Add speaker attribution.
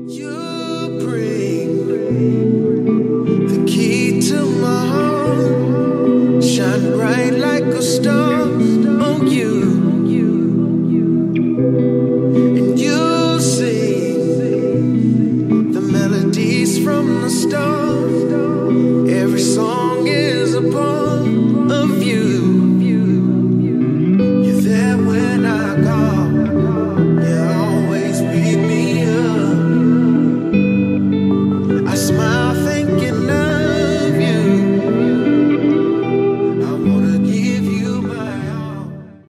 Speaker 1: You bring the key to my heart, shine bright like a star. Oh, you, and you sing the melodies from the start. Every song is a part of you.